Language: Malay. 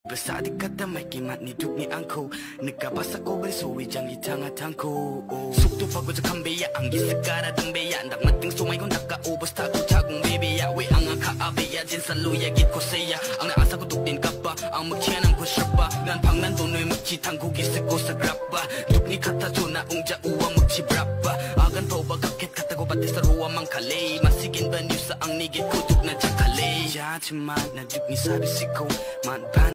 Besar dikata mai kimat ni duk ni angko Nagkabasa ko ba suwi jang itang-atang ko Sukto pagod sa kambeya Ang gisagara ng beya Ndak mating sumay kong nakaubos Tagong bebeya We ang kaabeya Jin sa luya git ko seya Ang naasa ko duk din ka ba Ang magtiyan ang kusya ba Ngan pang nandonoy magchitang ko gisag ko sa grab ba Duk ni kata juna ungja uwa magchibrap ba Agan pa ba kakit kata ko pati sa ruwa mang kalay Masigin ba niyo sa ang nigit ko duk na jakale Ya chimat na duk ni sabi si ko Man